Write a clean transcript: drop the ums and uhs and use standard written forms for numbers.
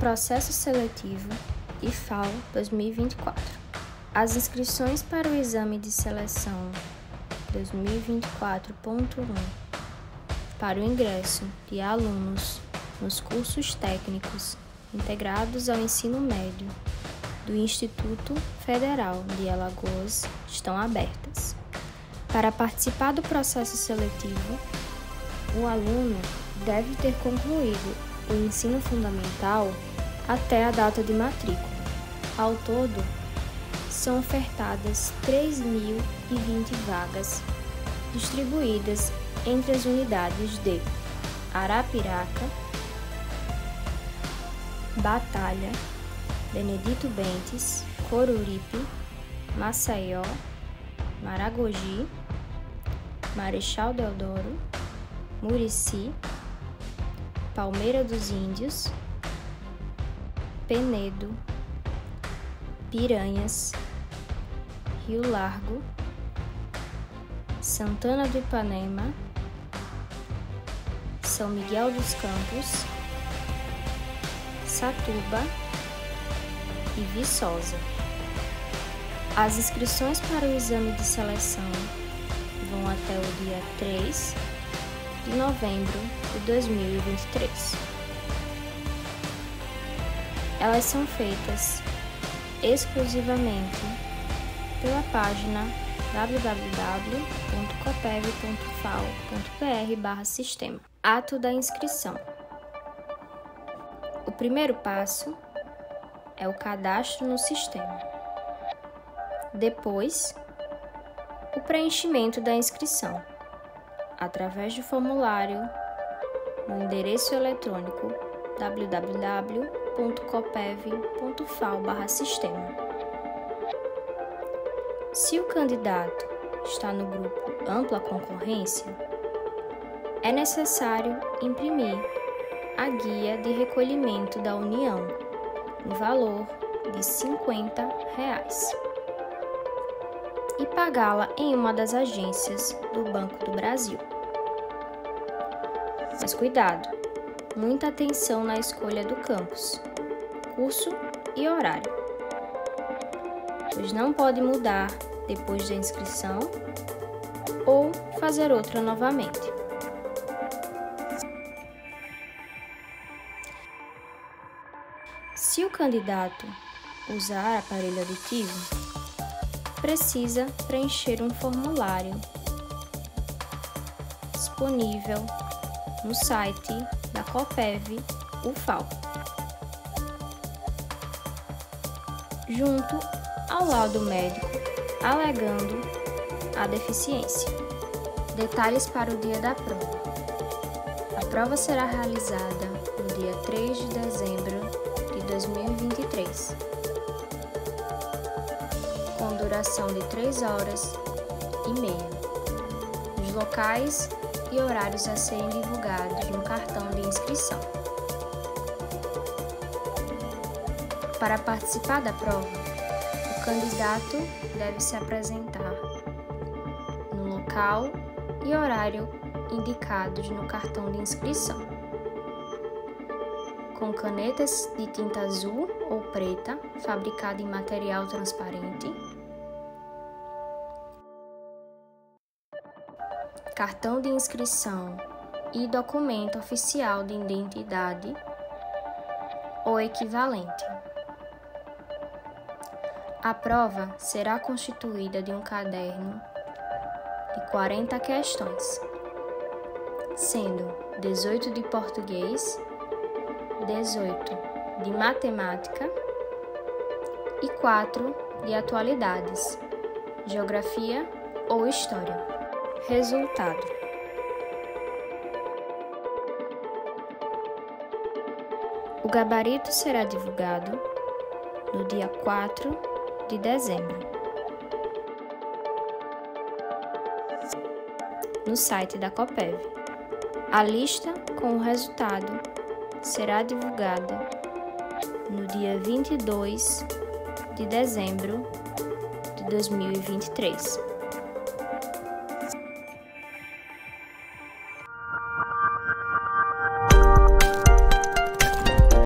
Processo Seletivo IFAL 2024. As inscrições para o Exame de Seleção 2024.1 para o ingresso de alunos nos cursos técnicos integrados ao ensino médio do Instituto Federal de Alagoas estão abertas. Para participar do processo seletivo, o aluno deve ter concluído o ensino fundamental até a data de matrícula. Ao todo, são ofertadas 3.020 vagas, distribuídas entre as unidades de Arapiraca, Batalha, Benedito Bentes, Coruripe, Maceió, Maragogi, Marechal Deodoro, Murici, Palmeira dos Índios, Penedo, Piranhas, Rio Largo, Santana do Ipanema, São Miguel dos Campos, Satuba e Viçosa. As inscrições para o exame de seleção vão até o dia 3 de novembro de 2023. Elas são feitas exclusivamente pela página www.copev.fal.br/sistema. Ato da inscrição. O primeiro passo é o cadastro no sistema. Depois, o preenchimento da inscrição, através do formulário no endereço eletrônico www.copev.fal/sistema. Se o candidato está no grupo Ampla Concorrência, é necessário imprimir a guia de recolhimento da União, no valor de R$ 50, e pagá-la em uma das agências do Banco do Brasil. Mas cuidado, muita atenção na escolha do campus, curso e horário, pois não pode mudar depois da inscrição ou fazer outra novamente. Se o candidato usar aparelho auditivo, precisa preencher um formulário disponível no site da Copev UFAL, junto ao laudo médico alegando a deficiência. Detalhes para o dia da prova. A prova será realizada no dia 3 de dezembro de 2023, com duração de 3 horas e meia. Os locais e horários a serem divulgados no cartão de inscrição. Para participar da prova, o candidato deve se apresentar no local e horário indicados no cartão de inscrição, com canetas de tinta azul ou preta, fabricada em material transparente, cartão de inscrição e documento oficial de identidade ou equivalente. A prova será constituída de um caderno de 40 questões, sendo 18 de português, 18 de matemática e 4 de atualidades, geografia ou história. Resultado. O gabarito será divulgado no dia 4 de dezembro, no site da Copev. A lista com o resultado será divulgada no dia 22 de dezembro de 2023.